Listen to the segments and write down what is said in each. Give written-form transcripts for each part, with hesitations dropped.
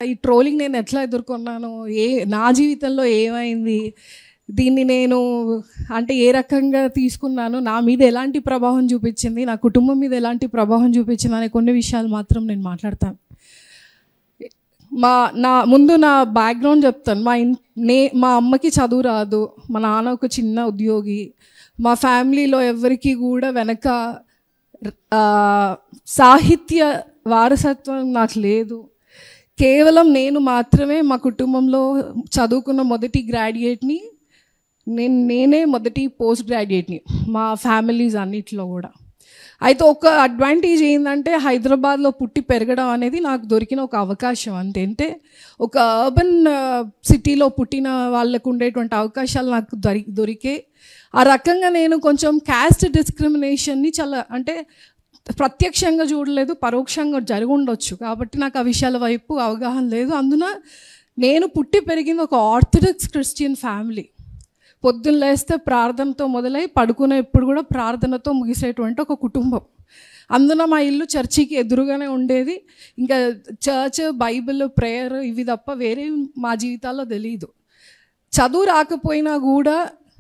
ఈ ట్రోలింగ్ నేను ఎట్లా ఎదుర్కొన్నాను, నా జీవితంలో ఏమైంది, దీన్ని నేను అంటే ఏ రకంగా తీసుకున్నాను, నా మీద ఎలాంటి ప్రభావం చూపించింది, నా కుటుంబం మీద ఎలాంటి ప్రభావం చూపించింది అనే కొన్ని విషయాలు మాత్రం నేను మాట్లాడతాను. నా బ్యాక్గ్రౌండ్ చెప్తాను. మా అమ్మకి చదువు రాదు, మా నాన్న ఒక చిన్న ఉద్యోగి, మా ఫ్యామిలీలో ఎవరికి కూడా వెనక సాహిత్య వారసత్వం నాకు లేదు. కేవలం నేను మాత్రమే మా కుటుంబంలో చదువుకున్న మొదటి గ్రాడ్యుయేట్ని, నేనే మొదటి పోస్ట్ గ్రాడ్యుయేట్ని మా ఫ్యామిలీస్ అన్నిట్లో కూడా. అయితే ఒక అడ్వాంటేజ్ ఏంటంటే హైదరాబాద్లో పుట్టి పెరగడం అనేది నాకు దొరికిన ఒక అవకాశం. అంటే ఒక అర్బన్ సిటీలో పుట్టిన వాళ్ళకు ఉండేటువంటి అవకాశాలు నాకు దొరికే. ఆ రకంగా నేను కొంచెం క్యాస్ట్ డిస్క్రిమినేషన్ని చాలా అంటే ప్రత్యక్షంగా చూడలేదు, పరోక్షంగా జరిగి ఉండొచ్చు. కాబట్టి నాకు ఆ విషయాల వైపు అవగాహన లేదు. అందున నేను పుట్టి పెరిగింది ఒక ఆర్థడాక్స్ క్రిస్టియన్ ఫ్యామిలీ. పొద్దున్న లేస్తే ప్రార్థనతో మొదలై పడుకునేప్పుడు కూడా ప్రార్థనతో ముగిసేటువంటి ఒక కుటుంబం. అందున మా ఇల్లు చర్చికి ఎదురుగానే ఉండేది. ఇంకా చర్చ్, బైబిల్, ప్రేయర్ ఇవి తప్ప వేరే మా జీవితాల్లో తెలియదు. చదువు రాకపోయినా కూడా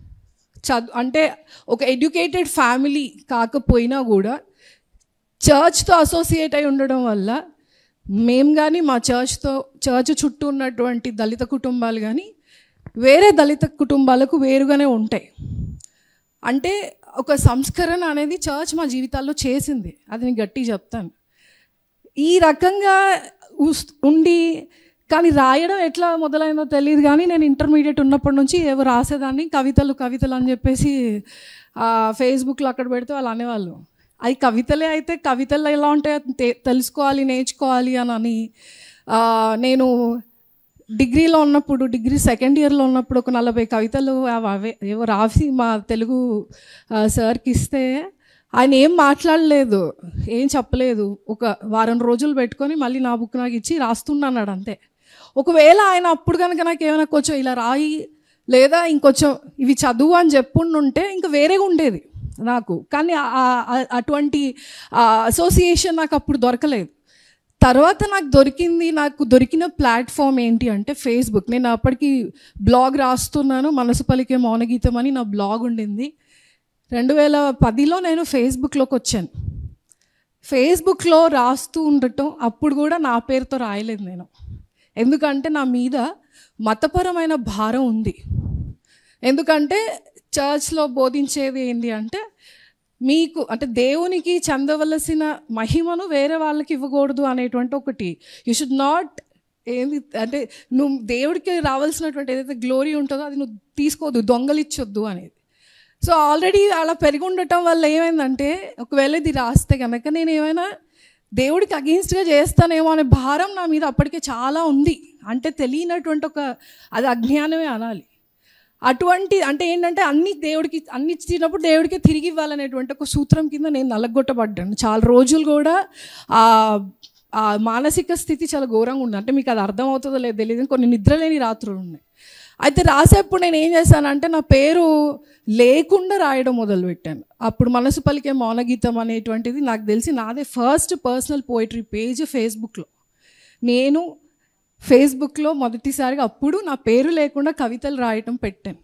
అంటే ఒక ఎడ్యుకేటెడ్ ఫ్యామిలీ కాకపోయినా కూడా చర్చ్తో అసోసియేట్ అయి ఉండడం వల్ల మేము కానీ మా చర్చ్ చుట్టూ ఉన్నటువంటి దళిత కుటుంబాలు కానీ వేరే దళిత కుటుంబాలకు వేరుగానే ఉంటాయి. అంటే ఒక సంస్కరణ అనేది చర్చ్ మా జీవితాల్లో చేసింది, అది నేను గట్టిగా చెప్తాను. ఈ రకంగా ఉండి కానీ రాయడం ఎట్లా మొదలైందో తెలియదు. కానీ నేను ఇంటర్మీడియట్ ఉన్నప్పటి నుంచి ఏవో రాసేదాన్ని, కవితలు అని చెప్పేసి ఫేస్బుక్లో అక్కడ పెడితే వాళ్ళు అనేవాళ్ళు అవి కవితలే. అయితే కవితలు ఎలా ఉంటాయో తెలుసుకోవాలి, నేర్చుకోవాలి అని నేను డిగ్రీలో ఉన్నప్పుడు, డిగ్రీ సెకండ్ ఇయర్లో ఉన్నప్పుడు ఒక 40 కవితలు ఏవో రాసి మా తెలుగు సార్కి ఇస్తే ఆయన ఏం మాట్లాడలేదు, ఏం చెప్పలేదు. ఒక వారం రోజులు పెట్టుకొని మళ్ళీ నా బుక్ నాకు ఇచ్చి రాస్తున్నాడు అంతే. ఒకవేళ ఆయన అప్పుడు కనుక నాకు ఏమైనా కొంచెం ఇలా రాయి లేదా ఇంకొంచెం ఇవి చదువు అని చెప్పుంటే ఇంకా వేరేగా ఉండేది నాకు. కానీ అటువంటి అసోసియేషన్ నాకు అప్పుడు దొరకలేదు. తర్వాత నాకు దొరికిన ప్లాట్ఫామ్ ఏంటి అంటే ఫేస్బుక్. నేను అప్పటికి బ్లాగ్ రాస్తున్నాను, మనసు పలికే మౌనగీతం అని నా బ్లాగ్ ఉండింది. 2010లో నేను ఫేస్బుక్లోకి వచ్చాను. ఫేస్బుక్లో రాస్తూ ఉండటం అప్పుడు కూడా నా పేరుతో రాయలేదు నేను, ఎందుకంటే నా మీద మతపరమైన భారం ఉంది. ఎందుకంటే చర్చ్లో బోధించేది ఏంటి అంటే మీకు అంటే దేవునికి చెందవలసిన మహిమను వేరే వాళ్ళకి ఇవ్వకూడదు అనేటువంటి ఒకటి. యూ షుడ్ నాట్ ఏంది అంటే నువ్వు దేవుడికి రావాల్సినటువంటి ఏదైతే గ్లోరీ ఉంటుందో అది నువ్వు తీసుకోవద్దు, దొంగలిచ్చొద్దు అనేది. సో ఆల్రెడీ అలా పెరిగి ఉండటం వల్ల ఏమైందంటే ఒకవేళ ఇది రాస్తే కనుక నేను ఏమైనా దేవుడికి అగెయిన్స్ట్గా చేస్తానేమో అనే భారం నా మీద అప్పటికే చాలా ఉంది. అంటే తెలియనటువంటి అది అజ్ఞానమే అనాలి. అటువంటి అంటే ఏంటంటే అన్ని ఇచ్చినప్పుడు దేవుడికి తిరిగి ఇవ్వాలనేటువంటి ఒక సూత్రం కింద నేను నలగొట్టబడ్డాను. చాలా రోజులు కూడా ఆ మానసిక స్థితి చాలా ఘోరంగా ఉంది. అంటే మీకు అది అర్థమవుతుందో లేదో తెలియదు, కొన్ని నిద్రలేని రాత్రులు ఉన్నాయి. అయితే రాసేప్పుడు నేను ఏం చేశానంటే నా పేరు లేకుండా రాయడం మొదలుపెట్టాను. అప్పుడు మనసు పలికే మౌనగీతం అనేటువంటిది నాకు తెలిసి నాదే ఫస్ట్ పర్సనల్ పోయిటరీ పేజ్ ఫేస్బుక్లో. నేను ఫేస్బుక్లో మొదటిసారిగా అప్పుడు నా పేరు లేకుండా కవితలు రాయటం పెట్టాను.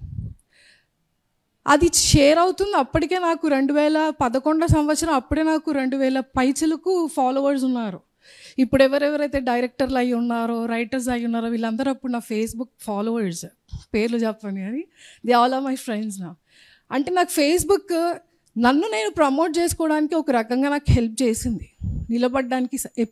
అది షేర్ అవుతుంది. అప్పటికే నాకు 2011 సంవత్సరం అప్పుడే నాకు 2000 పైచలకు ఫాలోవర్స్ ఉన్నారు. ఇప్పుడు ఎవరెవరైతే డైరెక్టర్లు అయి ఉన్నారో, రైటర్స్ అయి ఉన్నారో వీళ్ళందరూ అప్పుడు నా ఫేస్బుక్ ఫాలోవర్స్. పేర్లు చెప్పని కానీ they all are my friends నా. అంటే నాకు ఫేస్బుక్ నన్ను నేను ప్రమోట్ చేసుకోవడానికి ఒక రకంగా నాకు హెల్ప్ చేసింది, నిలబడడానికి.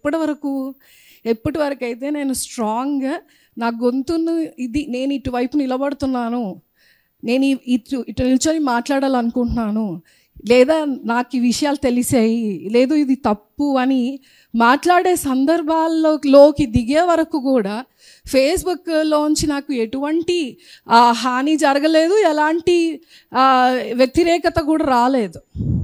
ఎప్పటి వరకు అయితే నేను స్ట్రాంగ్గా నా గొంతును నేను ఇటువైపు నిలబడుతున్నాను, నేను ఇటు నిల్చొని మాట్లాడాలనుకుంటున్నాను, లేదా నాకు ఈ విషయాలు తెలిసాయి, లేదు ఇది తప్పు అని మాట్లాడే సందర్భాల్లోకి దిగే వరకు కూడా ఫేస్బుక్లోంచి నాకు ఎటువంటి హాని జరగలేదు, ఎలాంటి వ్యతిరేకత కూడా రాలేదు.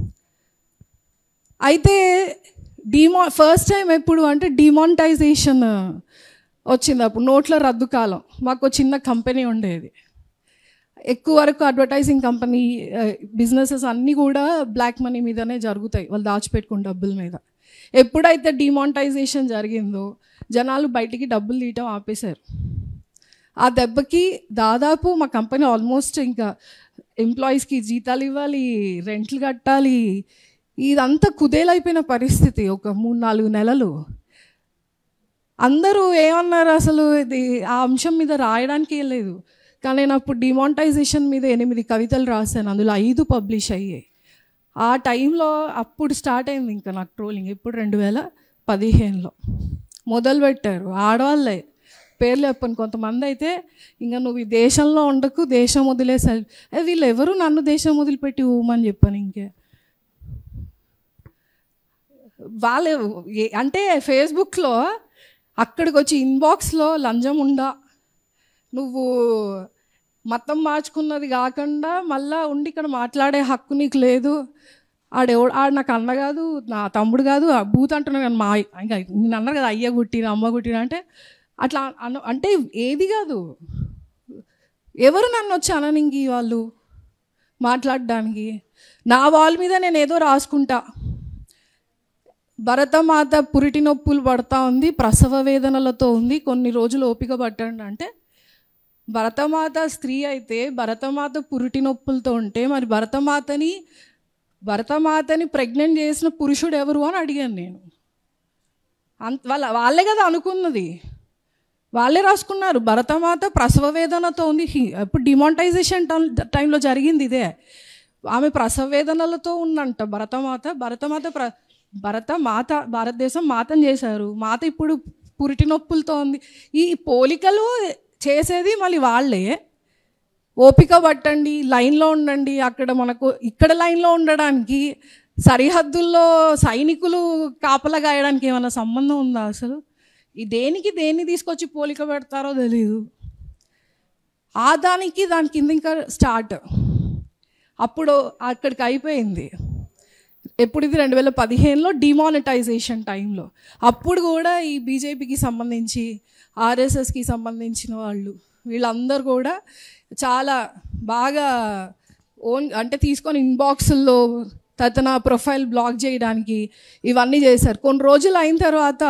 అయితే ఫస్ట్ టైం ఎప్పుడు అంటే డిమానిటైజేషన్ వచ్చింది. అప్పుడు నోట్ల రద్దు కాలం. మాకు చిన్న కంపెనీ ఉండేది. ఎక్కువ వరకు అడ్వర్టైజింగ్ కంపెనీ బిజినెసెస్ అన్నీ కూడా బ్లాక్ మనీ మీదనే జరుగుతాయి, వాళ్ళు దాచిపెట్టుకున్న డబ్బుల మీద. ఎప్పుడైతే డిమానిటైజేషన్ జరిగిందో జనాలు బయటికి డబ్బులు తీయటం ఆపేశారు. ఆ దెబ్బకి దాదాపు మా కంపెనీ ఆల్మోస్ట్ ఇంకా ఎంప్లాయీస్కి జీతాలు ఇవ్వాలి, రెంట్లు కట్టాలి, ఇదంతా కుదేలైపోయిన పరిస్థితి. ఒక 3-4 నెలలు అందరూ ఏమన్నారు, అసలు ఇది ఆ అంశం మీద రాయడానికి లేదు. కానీ నేను అప్పుడు డిమానిటైజేషన్ మీద 8 కవితలు రాశాను, అందులో 5 పబ్లిష్ అయ్యాయి. ఆ టైంలో అప్పుడు స్టార్ట్ అయింది ఇంకా నాకు ట్రోలింగ్. ఇప్పుడు 2015లో మొదలుపెట్టారు ఆడవాళ్ళే, పేర్లు చెప్పను. కొంతమంది అయితే ఇంకా నువ్వు ఈ దేశంలో ఉండకు, దేశం వదిలేసారు. వీళ్ళు ఎవరు నన్ను దేశం వదిలిపెట్టి ఊమని చెప్పాను. ఇంకే వాళ్ళు అంటే ఫేస్బుక్లో అక్కడికి వచ్చి ఇన్బాక్స్లో లంచం ఉండా, నువ్వు మతం మార్చుకున్నది కాకుండా మళ్ళా ఉండి ఇక్కడ మాట్లాడే హక్కు నీకు లేదు, ఆడు నాకు అన్న కాదు, నా తమ్ముడు కాదు, బూత్ అంటున్నాను కానీ ఇంకా నేను అన్నారు కదా అయ్య గుట్టిన అమ్మ గుట్టిన అంటే అట్లా అంటే ఏది కాదు. ఎవరు నన్ను వచ్చి అననింగి వాళ్ళు మాట్లాడడానికి? నా వాళ్ళ మీద నేను ఏదో రాసుకుంటా, భరతమాత పురిటి నొప్పులు పడతా ఉంది, ప్రసవ వేదనలతో ఉంది, కొన్ని రోజులు ఓపిక పట్టండి అంటే, భరతమాత స్త్రీ అయితే భరతమాత పురిటి నొప్పులతో ఉంటే మరి భరతమాతని ప్రెగ్నెంట్ చేసిన పురుషుడు ఎవరు అని అడిగాను నేను. వాళ్ళే కదా అనుకున్నది, వాళ్ళే రాసుకున్నారు భరతమాత ప్రసవ వేదనతో ఉంది. ఇప్పుడు డిమానిటైజేషన్ టైంలో జరిగింది ఇదే. ఆమె ప్రసవ వేదనలతో ఉందంట భారతదేశం మాతను చేశారు, మాత ఇప్పుడు పురిటి నొప్పులతో ఉంది. ఈ పోలికలు చేసేది మళ్ళీ వాళ్ళే. ఓపిక పట్టండి, లైన్లో ఉండండి. అక్కడ మనకు ఇక్కడ లైన్లో ఉండడానికి సరిహద్దుల్లో సైనికులు కాపలా గాయడానికి ఏమైనా సంబంధం ఉందా అసలు? ఈ దేన్ని తీసుకొచ్చి పోలిక పెడతారో తెలీదు. దానికి కింద ఇంకా స్టార్ట్. అప్పుడు అక్కడికి అయిపోయింది. ఎప్పుడు ఇది 2015లో డిమానిటైజేషన్ టైంలో. అప్పుడు కూడా ఈ బీజేపీకి సంబంధించి ఆర్ఎస్ఎస్కి సంబంధించిన వీళ్ళందరూ కూడా చాలా బాగా అంటే తీసుకొని ఇన్బాక్సుల్లో తన ప్రొఫైల్ బ్లాక్ చేయడానికి ఇవన్నీ చేశారు. కొన్ని రోజులు అయిన తర్వాత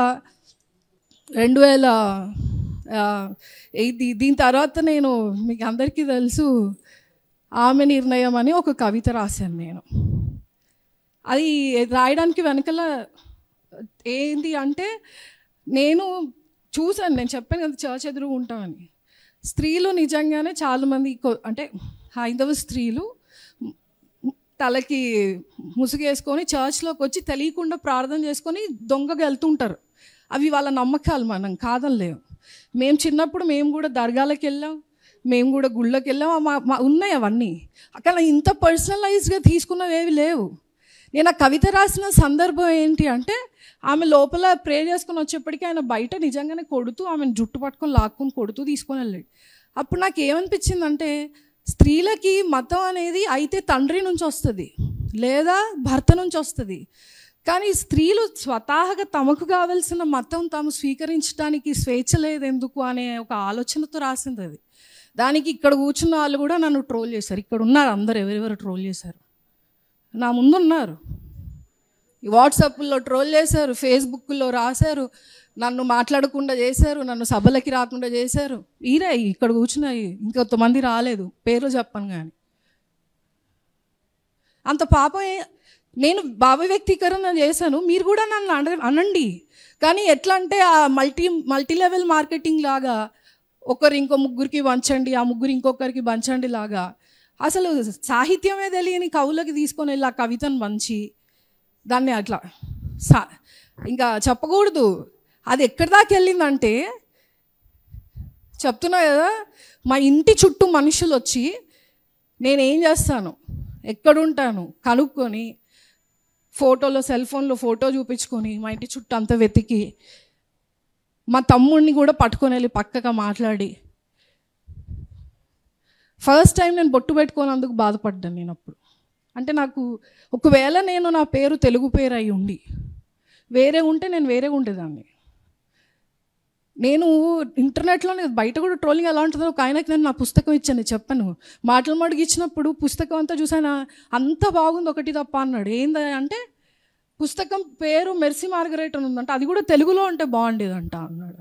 2000 దీని తర్వాత నేను మీకు అందరికీ తెలుసు ఆమె నిర్ణయం అని ఒక కవిత రాశాను నేను. అది రాయడానికి వెనకల ఏంటి అంటే నేను చూశాను, నేను చెప్పాను కదా చర్చ్ ఎదురుగా ఉంటామని. స్త్రీలు నిజంగానే చాలామంది అంటే హైందవ స్త్రీలు తలకి ముసుగేసుకొని చర్చ్లోకి వచ్చి తెలియకుండా ప్రార్థన చేసుకొని దొంగగా వెళ్తుంటారు. అవి వాళ్ళ నమ్మకాలు, మనం కాదనలేము. మేము చిన్నప్పుడు మేము కూడా దర్గాలకు వెళ్ళాం, మేము కూడా గుళ్ళకి వెళ్ళాం, ఉన్నాయి అవన్నీ. అక్కడ ఇంత పర్సనలైజ్గా తీసుకున్నవి ఏవి లేవు. నేను ఆ కవిత రాసిన సందర్భం ఏంటి అంటే, ఆమె లోపల ప్రే చేసుకొని వచ్చేప్పటికీ ఆయన బయట నిజంగానే కొడుతూ ఆమెను జుట్టు పట్టుకొని లాక్కుని కొడుతూ తీసుకొని వెళ్ళాడు. అప్పుడు నాకు ఏమనిపించిందంటే, స్త్రీలకి మతం అనేది అయితే తండ్రి నుంచి వస్తుంది లేదా భర్త నుంచి వస్తుంది, కానీ స్త్రీలు స్వతహాగా తమకు కావలసిన మతం తాము స్వీకరించడానికి స్వేచ్ఛ లేదు ఎందుకు అనే ఒక ఆలోచనతో రాసింది అది. దానికి ఇక్కడ కూర్చున్న వాళ్ళు కూడా నన్ను ట్రోల్ చేశారు. ఇక్కడ ఉన్నారు అందరు, ఎవరెవరు ట్రోల్ చేశారు నా ముందు ఉన్నారు. వాట్సాప్లో ట్రోల్ చేశారు, ఫేస్బుక్లో రాశారు, నన్ను మాట్లాడకుండా చేశారు, నన్ను సభలకి రాకుండా చేశారు. ఇక్కడ కూర్చున్నాయి, ఇంకొంతమంది రాలేదు, పేర్లు చెప్పను. కానీ అంత పాపం. నేను భావ వ్యక్తీకరణ చేశాను, మీరు కూడా నన్ను అనండి. కానీ ఎట్లా అంటే ఆ మల్టీ లెవెల్ మార్కెటింగ్ లాగా ఒకరు ఇంకో ముగ్గురికి పంచండి, ఆ ముగ్గురు ఇంకొకరికి పంచండి లాగా, అసలు సాహిత్యమే తెలియని కవులకి తీసుకొని వెళ్ళి ఆ కవితను పంచి దాన్ని అట్లా ఇంకా చెప్పకూడదు. అది ఎక్కడి దాకా వెళ్ళిందంటే, చెప్తున్నా కదా, మా ఇంటి చుట్టూ మనుషులు వచ్చి నేనేం చేస్తాను, ఎక్కడుంటాను కనుక్కొని సెల్ ఫోన్లో ఫోటో చూపించుకొని మా ఇంటి చుట్టూ అంతా వెతికి మా తమ్ముడిని కూడా పట్టుకొని వెళ్ళి పక్కగా మాట్లాడి, ఫస్ట్ టైం నేను బొట్టు పెట్టుకోనందుకు బాధపడ్డాను నేను అప్పుడు. అంటే నాకు ఒకవేళ నా పేరు తెలుగు పేరు అయి ఉండి వేరే ఉంటే నేను వేరేగా ఉండేదాన్ని. నేను ఇంటర్నెట్లో బయట కూడా ట్రోలింగ్ ఎలా ఉంటుందో, ఒక ఆయనకి నేను నా పుస్తకం ఇచ్చాను, చెప్పాను, మాటలు ఇచ్చినప్పుడు పుస్తకం అంతా చూసాను, అంత బాగుంది ఒకటి తప్ప అన్నాడు. ఏంది అంటే, పుస్తకం పేరు మెర్సీ మార్గరెట్ అని ఉందంట, అది కూడా తెలుగులో ఉంటే బాగుండేదంట అన్నాడు.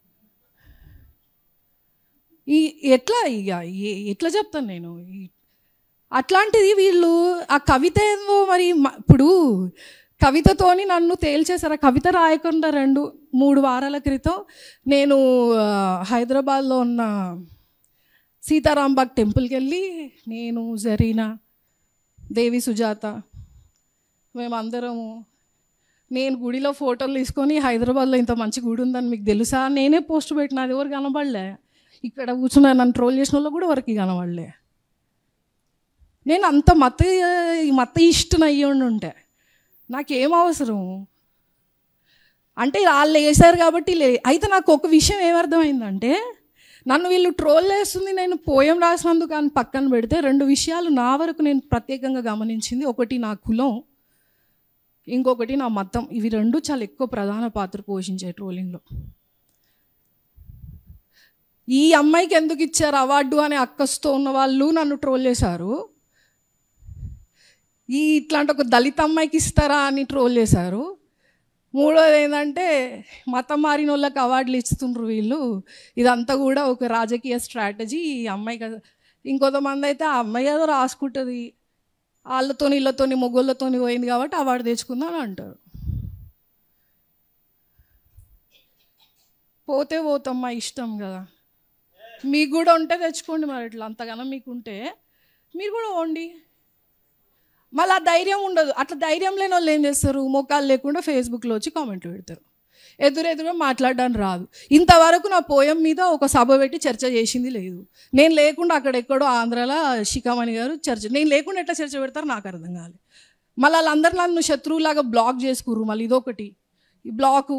ఎట్లా చెప్తాను నేను? అట్లాంటిది వీళ్ళు ఆ కవిత ఏదో మరి ఇప్పుడు కవితతోని నన్ను తేల్చేశారు. ఆ కవిత రాయకుండా 2-3 వారాల క్రితం నేను హైదరాబాద్లో ఉన్న సీతారాంబాగ్ టెంపుల్కి వెళ్ళి నేను, జరీనా, దేవి సుజాత మేమందరము, నేను గుడిలో ఫోటోలు తీసుకొని హైదరాబాద్లో ఇంత మంచి గుడి ఉందని మీకు తెలుసా నేనే పోస్ట్ పెట్టిన, అది ఎవరు కనబడలే. ఇక్కడ కూర్చున్నా నన్ను ట్రోల్ చేసిన వాళ్ళు కూడా ఎవరికి కనబడలే. నేను అంత మత ఇష్టం అయ్యి ఉంటే నాకేం అవసరం అంటే వాళ్ళు వేసారు కాబట్టి అయితే నాకు ఒక విషయం ఏమర్థమైందంటే, నన్ను వీళ్ళు ట్రోల్ చేస్తుంది నేను పోయం రాసినందుకు అని పక్కన పెడితే 2 విషయాలు నా వరకు నేను ప్రత్యేకంగా గమనించింది. ఒకటి నా కులం, ఇంకొకటి నా మతం. ఇవి 2 చాలా ఎక్కువ ప్రధాన పాత్ర పోషించాయి ట్రోలింగ్లో. ఈ అమ్మాయికి ఎందుకు ఇచ్చారు అవార్డు అనే అక్కస్తో ఉన్న వాళ్ళు నన్ను ట్రోల్ చేశారు. ఇట్లాంటి ఒక దళిత అమ్మాయికి ఇస్తారా అని ట్రోల్ చేశారు. మూడోది ఏంటంటే మతం మారిన వాళ్ళకి అవార్డులు ఇస్తుండ్రు వీళ్ళు, ఇదంతా కూడా ఒక రాజకీయ స్ట్రాటజీ ఈ అమ్మాయికి. ఇంకొంతమంది అయితే ఆ అమ్మాయి ఏదో రాసుకుంటుంది, వాళ్ళతోని వీళ్ళతోని మొగోళ్ళతోని పోయింది కాబట్టి అవార్డు తెచ్చుకుందాం అని అంటారు. పోతే పోతామ్మా, ఇష్టం కదా. మీకు కూడా ఉంటే తెచ్చుకోండి, మరి ఇట్లా అంతగానో మీకు ఉంటే మీరు కూడా పోండి. మళ్ళీ ఆ ధైర్యం ఉండదు. అట్లా ధైర్యం లేని వాళ్ళు ఏం చేస్తారు, మోకాలు లేకుండా ఫేస్బుక్లో వచ్చి కామెంట్లు పెడతారు. ఎదురెదురుగా మాట్లాడడానికి రాదు. ఇంతవరకు నా పోయం మీద ఒక సభ పెట్టి చర్చ చేసింది లేదు. నేను లేకుండా అక్కడెక్కడో ఆంధ్రాలో శిఖామణి గారు చర్చ, నేను లేకుండా ఎట్లా చర్చ పెడతారో నాకు అర్థం కాలేదు. మళ్ళీ వాళ్ళందరూ నన్ను శత్రువులాగా బ్లాక్ చేసుకుర్రు. మళ్ళీ ఇదొకటి ఈ బ్లాకు,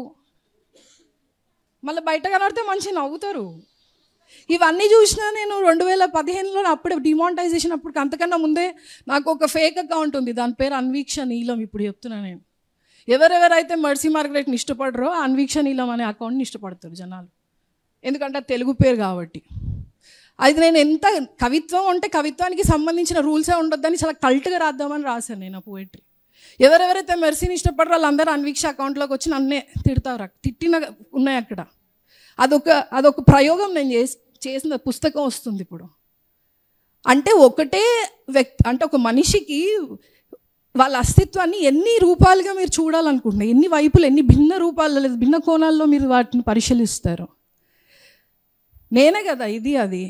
మళ్ళీ బయట కనబడితే మంచిగా నవ్వుతారు. ఇవన్నీ చూసినా నేను 2015లో అప్పుడే డిమానిటైజేషన్ అప్పుడు అంతకన్నా ముందే నాకు ఒక ఫేక్ అకౌంట్ ఉంది, దాని పేరు అన్వీక్ష నీలం. ఇప్పుడు చెప్తున్నా నేను, ఎవరెవరైతే మెర్సీ మార్గరెట్ని ఇష్టపడరో అన్వీక్ష నీలం అనే అకౌంట్ని ఇష్టపడతారు జనాలు, ఎందుకంటే తెలుగు పేరు కాబట్టి. అది నేను ఎంత కవిత్వం అంటే కవిత్వానికి సంబంధించిన రూల్సే ఉండొద్దని చాలా కల్ట్గా రాద్దామని రాశాను నేను ఆ పోయిటరీ. ఎవరెవరైతే మెర్సీని ఇష్టపడరో వాళ్ళందరూ అన్వీక్ష అకౌంట్లోకి వచ్చి నన్నే తిడతారు, తిట్టిన ఉన్నాయి అక్కడ. అదొక ప్రయోగం నేను చేసిన పుస్తకం వస్తుంది ఇప్పుడు. అంటే ఒకటే వ్యక్తి, అంటే ఒక మనిషికి వాళ్ళ అస్తిత్వాన్ని ఎన్ని రూపాలుగా మీరు చూడాలనుకుంటున్నారు, ఎన్ని వైపులు, ఎన్ని భిన్న రూపాల్లో లేదా భిన్న కోణాల్లో మీరు వాటిని పరిశీలిస్తారు. నేనే కదా ఇది అది.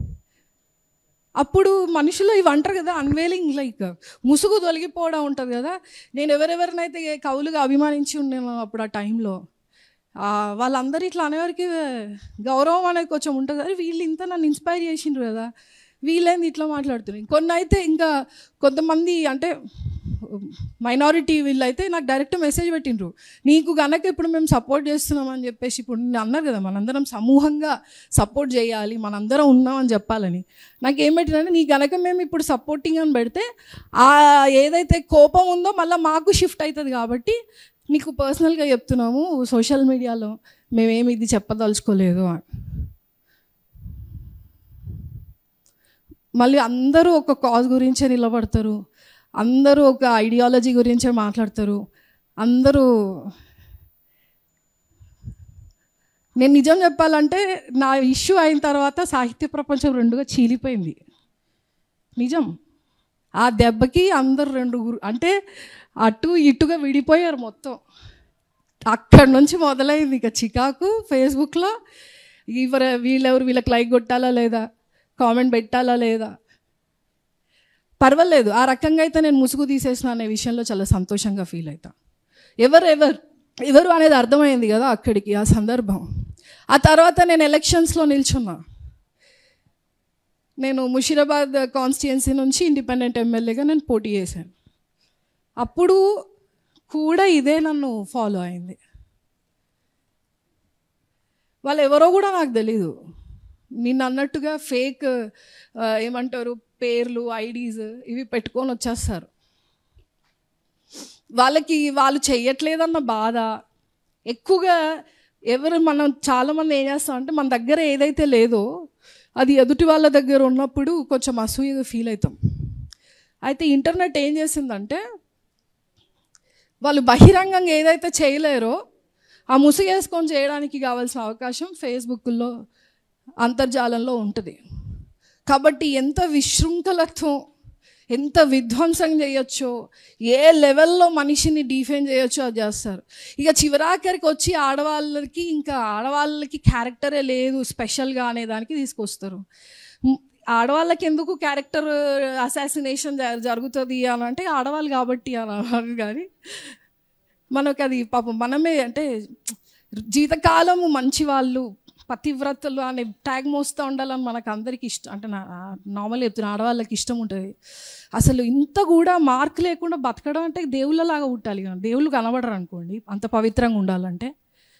అప్పుడు మనుషులు ఇవి అంటారు కదా, అన్వేలింగ్, లైక్ ముసుగు తొలగిపోవడం ఉంటుంది కదా. నేను ఎవరెవరినైతే కవులుగా అభిమానించి ఉన్నాను అప్పుడు ఆ టైంలో, వాళ్ళందరూ ఇట్లా అనేవారికి గౌరవం అనేది కొంచెం ఉంటుంది. అరే వీళ్ళు ఇంత నన్ను ఇన్స్పైర్ చేసిండ్రు కదా, వీళ్ళేంది ఇట్లా మాట్లాడుతున్నారు. కొన్ని అయితే ఇంకా కొంతమంది అంటే మైనారిటీ వీళ్ళైతే నాకు డైరెక్ట్ మెసేజ్ పెట్టిండ్రు, నీకు గనక ఇప్పుడు మేము సపోర్ట్ చేస్తున్నామని చెప్పేసి. ఇప్పుడు నేను అన్నారు కదా మనందరం సమూహంగా సపోర్ట్ చేయాలి, మనందరం ఉన్నామని చెప్పాలని. నాకు ఏం పెట్టినంటే, నీ గనక మేము ఇప్పుడు సపోర్టింగ్ అని పెడితే ఏదైతే కోపం ఉందో మళ్ళీ మాకు షిఫ్ట్ అవుతుంది, కాబట్టి నీకు పర్సనల్గా చెప్తున్నాము, సోషల్ మీడియాలో మేమేమి ఇది చెప్పదలుచుకోలేదు అని. మళ్ళీ అందరూ ఒక కాజ్ గురించే నిలబడతారు, అందరూ ఒక ఐడియాలజీ గురించే మాట్లాడతారు. అందరూ, నేను నిజం చెప్పాలంటే నా ఇష్యూ అయిన తర్వాత సాహిత్య ప్రపంచం 2గా చీలిపోయింది. నిజం, ఆ దెబ్బకి అందరు 2 అంటే అటు ఇటుగా విడిపోయారు మొత్తం. అక్కడి నుంచి మొదలైంది ఇక చికాకు ఫేస్బుక్లో. వీళ్ళెవరు, వీళ్ళకి లైక్ కొట్టాలా లేదా, కామెంట్ పెట్టాలా లేదా, పర్వాలేదు. ఆ రకంగా అయితే నేను ముసుగు తీసేసిన అనే విషయంలో చాలా సంతోషంగా ఫీల్ అవుతా. ఎవరు అనేది అర్థమైంది కదా అక్కడికి ఆ సందర్భం. ఆ తర్వాత నేను ఎలక్షన్స్లో నిల్చున్నా. నేను ముషీరాబాద్ కాన్స్టిట్యుయెన్సీ నుంచి ఇండిపెండెంట్ ఎమ్మెల్యేగా నేను పోటీ చేశాను. అప్పుడు కూడా ఇదే నన్ను ఫాలో అయింది. వాళ్ళు ఎవరో కూడా నాకు తెలీదు. నిన్న అన్నట్టుగా ఫేక్ ఏమంటారు పేర్లు, ఐడీస్ ఇవి పెట్టుకొని వచ్చేస్తారు. వాళ్ళు చెయ్యట్లేదన్న బాధ ఎక్కువగా. మనం చాలామంది ఏం చేస్తామంటే, మన దగ్గర ఏదైతే లేదో అది ఎదుటి వాళ్ళ దగ్గర ఉన్నప్పుడు కొంచెం అసూయగా ఫీల్ అవుతాం. అయితే ఇంటర్నెట్ ఏం చేసిందంటే, వాళ్ళు బహిరంగంగా ఏదైతే చేయలేరో ఆ ముసుగేసుకొని చేయడానికి కావాల్సిన అవకాశం ఫేస్బుక్లో, అంతర్జాలంలో ఉంటుంది. కాబట్టి ఎంత విశృంఖలత్వం, ఎంత విధ్వంసం చేయొచ్చో, ఏ లెవెల్లో మనిషిని డిఫైన్ చేయొచ్చో అది చేస్తారు. ఇక చివరాఖరికి వచ్చి ఆడవాళ్ళకి క్యారెక్టరే లేదు స్పెషల్గా అనే దానికి తీసుకొస్తారు. ఆడవాళ్ళకి ఎందుకు క్యారెక్టర్ అసాసినేషన్ జరుగుతుంది అని అంటే ఆడవాళ్ళు కాబట్టి అని అన్నారు. కానీ మనకు అది పాపం మనమే అంటే జీవితకాలము మంచి వాళ్ళు, పతివ్రతలు అనే ట్యాగ్ మోస్తూ ఉండాలని మనకు అందరికీ ఇష్టం. అంటే నార్మల్ చెప్తున్నా, ఆడవాళ్ళకి ఇష్టం ఉంటుంది. అసలు ఇంత కూడా మార్క్ లేకుండా బతకడం అంటే దేవుళ్ళలాగా పుట్టాలి. కానీ దేవుళ్ళు కనబడరు అనుకోండి అంత పవిత్రంగా ఉండాలంటే.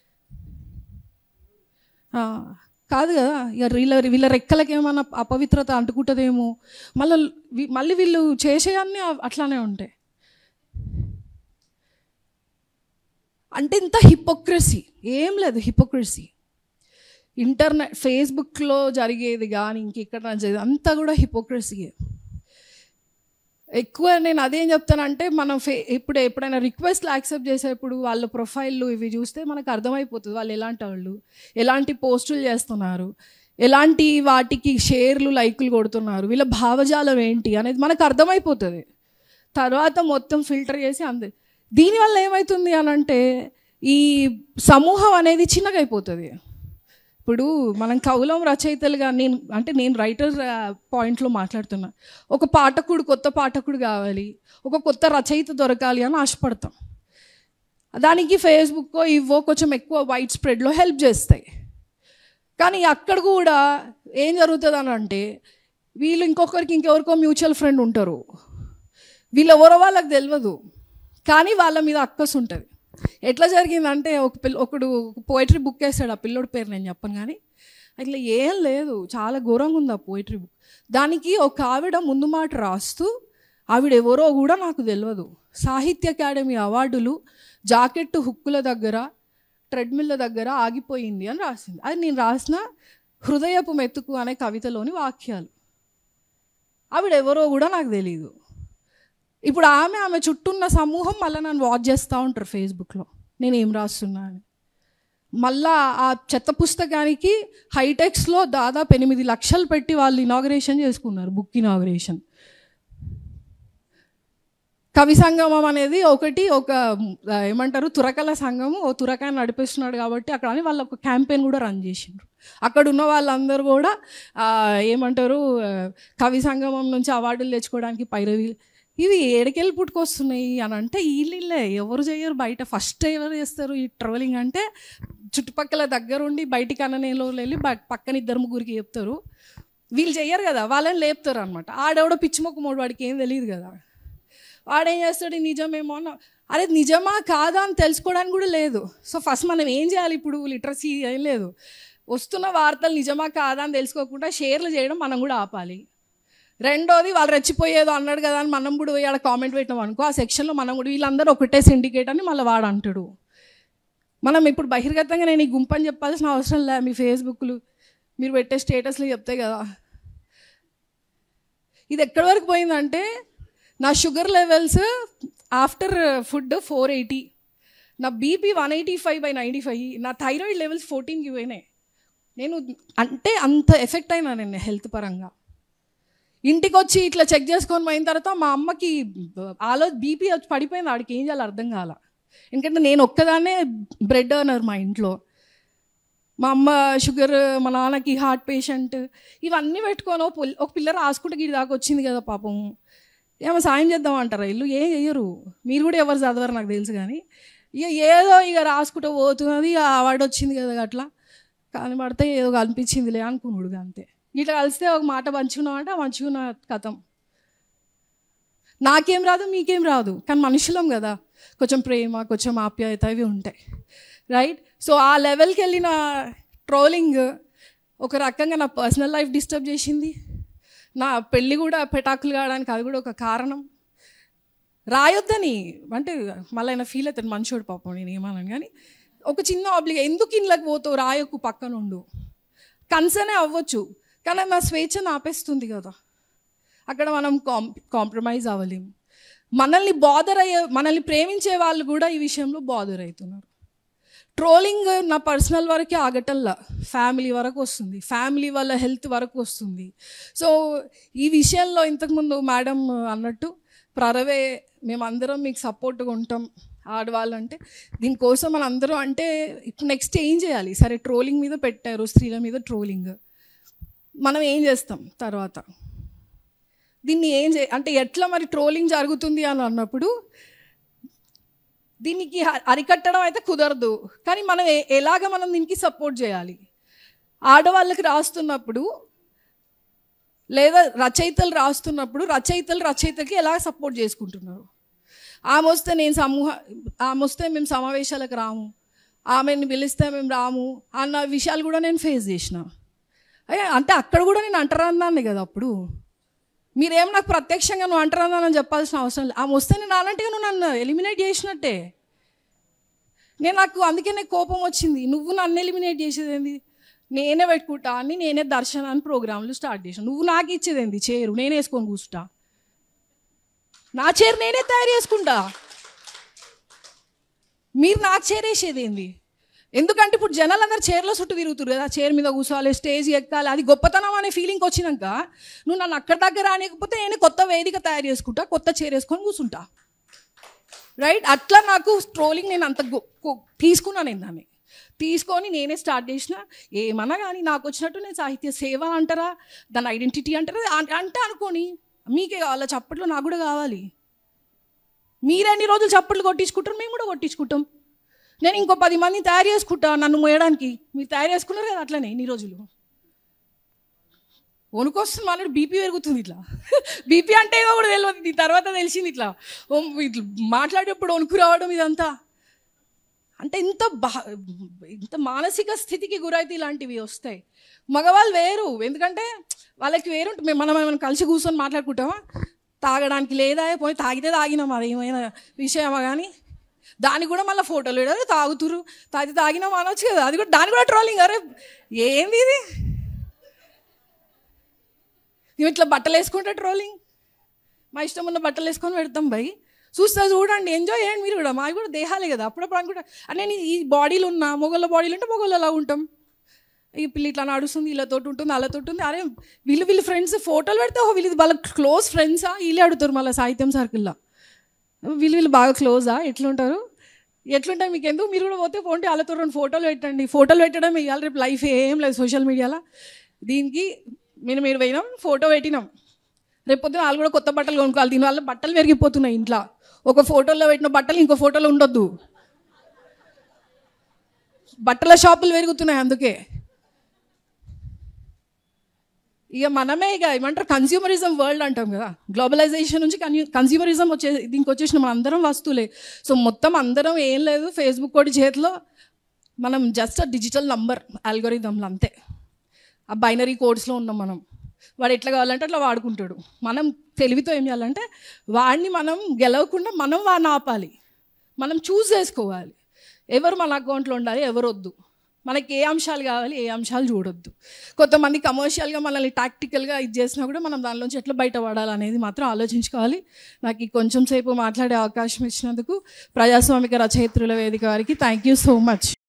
కాదు కదా, ఇక వీళ్ళ రెక్కలకి ఏమన్నా అపవిత్రత అంటుకుంటుందేమో, మళ్ళీ వీళ్ళు చేసేయన్నీ అట్లానే ఉంటాయి. అంటే ఇంత హిపోక్రసీ ఏం లేదు. హిపోక్రసీ ఫేస్బుక్లో జరిగేది కానీ ఇంకెక్కడ జరిగేది అంతా కూడా హిపోక్రసీయే. ఎక్కువ నేను అదేం చెప్తానంటే, మనం ఎప్పుడైనా రిక్వెస్ట్లు యాక్సెప్ట్ చేసేప్పుడు వాళ్ళ ప్రొఫైళ్ళు ఇవి చూస్తే మనకు అర్థమైపోతుంది వాళ్ళు ఎలాంటి వాళ్ళు, ఎలాంటి పోస్టులు చేస్తున్నారు, ఎలాంటి వాటికి షేర్లు లైకులు కొడుతున్నారు, వీళ్ళ భావజాలం ఏంటి అనేది మనకు అర్థమైపోతుంది. తర్వాత మొత్తం ఫిల్టర్ చేసి దీనివల్ల ఏమవుతుంది అని అంటే ఈ సమూహం అనేది చిన్నగా అయిపోతుంది. ఇప్పుడు మనం కవులం రచయితలుగా నేను రైటర్ పాయింట్లో మాట్లాడుతున్నా. ఒక కొత్త పాఠకుడు కావాలి, ఒక కొత్త రచయిత దొరకాలి అని ఆశపడతాం. దానికి ఫేస్బుక్కో ఇవో కొంచెం ఎక్కువ వైడ్ స్ప్రెడ్లో హెల్ప్ చేస్తాయి. కానీ అక్కడ కూడా ఏం జరుగుతుంది అని అంటే వీళ్ళు ఇంకెవరికో మ్యూచువల్ ఫ్రెండ్ ఉంటారు, వీళ్ళెవరో వాళ్ళకి తెలియదు, కానీ వాళ్ళ మీద అక్కసు ఉంటుంది. ఎట్లా జరిగిందంటే ఒకడు పోయిటరీ బుక్ వేస్తాడు, ఆ పిల్లోడి పేరు నేను చెప్పను కానీ, అట్లా ఏం లేదు, చాలా ఘోరంగా ఉంది ఆ పోయిటరీ బుక్. దానికి ఒక ఆవిడ ముందు మాట రాస్తూ ఆవిడెవరో కూడా నాకు తెలియదు, సాహిత్య అకాడమీ అవార్డులు జాకెట్ హుక్కుల దగ్గర ట్రెడ్మిల్ల దగ్గర ఆగిపోయింది అని రాసింది. అది నేను రాసిన హృదయపు మెతుకు అనే కవితలోని వాక్యాలు. ఆవిడెవరో కూడా నాకు తెలియదు. ఇప్పుడు ఆమె చుట్టూన్న సమూహం మళ్ళీ నన్ను వాచ్ చేస్తూ ఉంటారు ఫేస్బుక్లో నేను ఏం రాస్తున్నా అని. మళ్ళా ఆ చెత్త పుస్తకానికి హైటెక్స్లో దాదాపు 8 లక్షలు పెట్టి వాళ్ళు ఇనాగరేషన్ చేసుకున్నారు, బుక్ ఇనాగరేషన్. కవి సంగమం అనేది ఒక ఏమంటారు తురకల సంఘము, ఓ తురకాన్ని నడిపిస్తున్నాడు కాబట్టి అక్కడ అని వాళ్ళు ఒక క్యాంపెయిన్ కూడా రన్ చేసిండ్రు. అక్కడ ఉన్న వాళ్ళందరూ కూడా ఏమంటారు కవి సంగమం నుంచి అవార్డులు తెచ్చుకోవడానికి పైరవి. ఇవి ఏడకెళ్ళి పుట్టుకొస్తున్నాయి అని అంటే వీళ్ళే ఎవరు చేయరు బయట. ఫస్ట్ ఎవరు చేస్తారు ఈ ట్రావెలింగ్ అంటే చుట్టుపక్కల దగ్గరుండి బయటికి అన్ననేలో వెళ్ళి పక్కన 2-3 చెప్తారు. వీళ్ళు చెయ్యరు కదా, వాళ్ళని లేపుతారు అనమాట. ఆడెవడో పిచ్చిమొక్క వాడికి ఏం తెలియదు కదా, వాడేం చేస్తాడు నిజమేమో అరే నిజమా కాదా అని తెలుసుకోవడానికి కూడా లేదు. సో ఫస్ట్ మనం ఏం చేయాలి, ఇప్పుడు లిటరసీ ఏం లేదు, వస్తున్న వార్తలు నిజమా కాదా అని తెలుసుకోకుండా షేర్లు చేయడం మనం కూడా ఆపాలి. రెండోది వాళ్ళు రెచ్చిపోయేదో అన్నాడు కదా అని మనం కూడా ఆడ కామెంట్ పెట్టాం అనుకో, ఆ సెక్షన్లో మనం కూడా వీళ్ళందరూ ఒకటే సిండికేట్ అని మళ్ళీ వాడు అంటాడు. మనం ఇప్పుడు బహిర్గతంగా నేను ఈ గుంపని చెప్పాల్సిన అవసరం లే, మీ ఫేస్బుక్లు మీరు పెట్టే స్టేటస్లు చెప్తాయి కదా. ఇది ఎక్కడి వరకు పోయిందంటే నా షుగర్ లెవెల్స్ ఆఫ్టర్ ఫుడ్ 480, నా బీపీ 185/95, నా థైరాయిడ్ లెవెల్స్ 14కి పోయినాయి. నేను అంటే అంత ఎఫెక్ట్ అయినా నేను హెల్త్ పరంగా. ఇంటికి వచ్చి ఇట్లా చెక్ చేసుకొని పోయిన తర్వాత మా అమ్మకి బీపీ వచ్చి పడిపోయింది, ఆడికి ఏం చేయాలో అర్థం కాల. ఎందుకంటే నేను ఒక్కదాన్నే బ్రెడ్ ఎర్నర్ మా ఇంట్లో, మా అమ్మ షుగర్, మా నాన్నకి హార్ట్ పేషెంట్, ఇవన్నీ పెట్టుకొని ఒక పిల్ల రాసుకుంటే గిడి దాకా వచ్చింది కదా పాపం, ఏమో సాయం చేద్దామంటారా ఇల్లు, ఏం చెయ్యరు. మీరు కూడా ఎవరు చదవరు నాకు తెలుసు, కానీ ఏదో రాసుకుంటూ పోతున్నది, అవార్డు వచ్చింది కదా అట్లా కానీ పడితే ఏదో అనిపించిందిలే అనుకున్నాడు అంతే. ఇట్లా కలిస్తే ఒక మాట మంచుకున్నామంటే మంచుకున్న కథం. నాకేం రాదు మీకేం రాదు, కానీ మనుషులం కదా, కొంచెం ప్రేమ కొంచెం ఆప్యాయత ఇవి ఉంటాయి, రైట్? సో ఆ లెవెల్కి వెళ్ళిన ట్రోలింగ్ ఒక రకంగా నా పర్సనల్ లైఫ్ డిస్టర్బ్ చేసింది. నా పెళ్ళి కూడా పెటాకులు కావడానికి అది కూడా ఒక కారణం. రాయొద్దని అంటే మళ్ళీ ఆయన ఫీల్ అవుతాడు, మంచోడు పాపం, నేను ఏమన్నాను. కానీ ఒక చిన్న ఎందుకు ఇంట్లోకి పోతావు, రాయొక్కు పక్కన ఉండు, కన్సర్నే అవ్వచ్చు, కానీ నా స్వేచ్ఛను ఆపేస్తుంది కదా. అక్కడ మనం కాంప్రమైజ్ అవ్వలేము. మనల్ని ప్రేమించే వాళ్ళు కూడా ఈ విషయంలో బాదర్ అవుతున్నారు. ట్రోలింగ్ నా పర్సనల్ వరకే ఆగటల్లా, ఫ్యామిలీ వరకు వస్తుంది, ఫ్యామిలీ వాళ్ళ హెల్త్ వరకు వస్తుంది. సో ఈ విషయంలో ఇంతకుముందు మేడం అన్నట్టు ప్రరవే మేమందరం మీకు సపోర్ట్గా ఉంటాం ఆడవాళ్ళంటే. దీనికోసం మన అందరం అంటే ఇప్పుడు నెక్స్ట్ ఏం చేయాలి? సరే ట్రోలింగ్ మీద పెట్టారు, స్త్రీల మీద ట్రోలింగ్, మనం ఏం చేస్తాం తర్వాత? దీన్ని అంటే ఎట్లా మరి ట్రోలింగ్ జరుగుతుంది అని అన్నప్పుడు దీనికి అరికట్టడం అయితే కుదరదు. కానీ మనం ఎలాగ మనం దీనికి సపోర్ట్ చేయాలి? ఆడవాళ్ళకి రాస్తున్నప్పుడు లేదా రచయితలు రాస్తున్నప్పుడు రచయితలకి ఎలా సపోర్ట్ చేసుకుంటున్నారు? ఆమె వస్తే మేము సమావేశాలకు రాము, ఆమెను పిలిస్తే మేము రాము అన్న విషయాలు కూడా నేను ఫేస్ చేసిన. అంటే అక్కడ కూడా నేను అంటరాన్నాను కదా. అప్పుడు మీరేం నాకు ప్రత్యక్షంగా నువ్వు అంటరాన్నానని చెప్పాల్సిన అవసరం లేదు. ఆమె వస్తే నేను అలాంటిగా నువ్వు నన్ను ఎలిమినేట్ చేసినట్టే. అందుకే నాకు కోపం వచ్చింది. నువ్వు నన్ను ఎలిమినేట్ చేసేది ఏంది? నేనే పెట్టుకుంటా అని నేనే దర్శనాన్ని ప్రోగ్రాంలు స్టార్ట్ చేసాను. నువ్వు నాకు ఇచ్చేది ఏంది? చైరు నేనే వేసుకొని కూర్చుంటా, నా చైర్ నేనే తయారు చేసుకుంటా, మీరు నాకు చైర్ వేసేది ఏంది? ఎందుకంటే ఇప్పుడు జనాలందరూ చైర్లో చుట్టూ తిరుగుతురు కదా, చైర్ మీద కూర్చోవాలి, స్టేజ్ ఎక్కాలి, అది గొప్పతనం అనే ఫీలింగ్ వచ్చినాక నువ్వు నన్ను అక్కడి దగ్గర రానికపోతే నేను కొత్త వేదిక తయారు చేసుకుంటా, కొత్త చైర్ వేసుకొని కూర్చుంటా. రైట్? అట్లా నాకు ట్రోలింగ్ నేను అంత తీసుకున్నాను. నేను దాన్ని తీసుకొని నేనే స్టార్ట్ చేసిన. ఏమన్నా కానీ నాకు వచ్చినట్టు నేను సాహిత్య సేవ అంటారా, దాని ఐడెంటిటీ అంటారా అంటే అనుకోని మీకే కావాలా చప్పట్లు, నాకు కూడా కావాలి. మీరెన్ని రోజులు చప్పట్లు కొట్టించుకుంటారు, మేము కూడా కొట్టించుకుంటాం. నేను ఇంకో 10 మందిని తయారు చేసుకుంటా నన్ను మోయడానికి. మీరు తయారు చేసుకున్నారు కదా అట్లనే ఇన్ని రోజులు. వణుకొస్తుంది, మళ్ళీ బీపీ పెరుగుతుంది. ఇట్లా బీపీ అంటే ఏదో కూడా తెలియదు, దీని తర్వాత తెలిసింది. ఇట్లా మాట్లాడేటప్పుడు వణుకు రావడం ఇదంతా అంటే ఇంత మానసిక స్థితికి గురైతే ఇలాంటివి వస్తాయి. మగవాళ్ళు వేరు, ఎందుకంటే వాళ్ళకి వేరు. మనం కలిసి కూర్చొని మాట్లాడుకుంటామా, తాగడానికి లేదా పోయి తాగితే తాగినాం, అది ఏమైనా విషయమా. కానీ దానికి కూడా మళ్ళీ ఫోటోలు వేయడం, తాగినాం అనొచ్చు కదా, అది కూడా దాని కూడా ట్రోలింగ్. అరే ఏంది ఇది? మేము ఇట్లా బట్టలు వేసుకుంటే ట్రోలింగ్, మా ఇష్టం ఉన్న బట్టలు వేసుకొని పెడతాం. చూస్తే చూడండి, ఎంజాయ్ చేయండి మీరు కూడా. మాకు కూడా దేహాలే కదా. అప్పుడప్పుడు అనుకుంటా నేను ఈ బాడీలు ఉన్నా, మొగోళ్ళ బాడీలు ఉంటే మొగోళ్ళు అలా ఉంటాం. ఈ పిల్ల ఇట్లా నడుస్తుంది, వీళ్ళతో ఉంటుంది, వాళ్ళతో ఉంటుంది. అరే వీళ్ళు ఫ్రెండ్స్ ఫోటోలు పెడితే వీళ్ళు వాళ్ళ క్లోజ్ ఫ్రెండ్సా? వీళ్ళే అడుగుతారు మళ్ళీ సాహిత్యం సర్కిల్లో, వీళ్ళు బాగా క్లోజా, ఎట్లుంటారు మీకు ఎందుకు? మీరు కూడా పోతే పోండి, వాళ్ళతో 2 ఫోటోలు పెట్టండి. ఫోటోలు పెట్టడం ఇవాళ రేపు లైఫ్ ఏం లేదు సోషల్ మీడియాలో. దీనికి మీరు పోయినాం, ఫోటో పెట్టినాం, రేపు పొద్దున వాళ్ళు కూడా కొత్త బట్టలు కొనుక్కోవాలి. దీనివల్ల బట్టలు పెరిగిపోతున్నాయి. ఇంట్లో ఒక ఫోటోలో పెట్టిన బట్టలు ఇంకో ఫోటోలో ఉండొద్దు, బట్టల షాపులు పెరుగుతున్నాయి. అందుకే మనమే ఏమంటారు, కన్స్యూమరిజం వరల్డ్ అంటాం కదా. గ్లోబలైజేషన్ నుంచి కన్స్యూమరిజం దీనికి వచ్చేసిన మన అందరం వస్తువులే. సో మొత్తం అందరం ఏం లేదు, ఫేస్బుక్ ఒకటి చేతిలో, మనం జస్ట్ డిజిటల్ నంబర్ అల్గోరిథంలు అంతే. ఆ బైనరీ కోడ్స్లో ఉన్నాం మనం. వాడు ఎట్లా కావాలంటే అట్లా వాడుకుంటాడు. మనం తెలివితో ఏం చేయాలంటే వాడిని మనం గెలవకుండా మనం వాడిని ఆపాలి. మనం చూస్ చేసుకోవాలి ఎవరు మన అకౌంట్లో ఉండాలి, ఎవరు వద్దు, మనకి ఏ అంశాలు కావాలి, ఏ అంశాలు చూడొద్దు. కొంతమంది కమర్షియల్గా మనల్ని టాక్టికల్గా ఇది చేసినా కూడా మనం దానిలోంచి ఎట్లా బయటపడాలి అనేది మాత్రం ఆలోచించుకోవాలి. నాకు కొంచెం సేపు మాట్లాడే అవకాశం ఇచ్చినందుకు ప్రజాస్వామిక రచయిత్రుల వేదిక వారికి థ్యాంక్ యూ సో మచ్.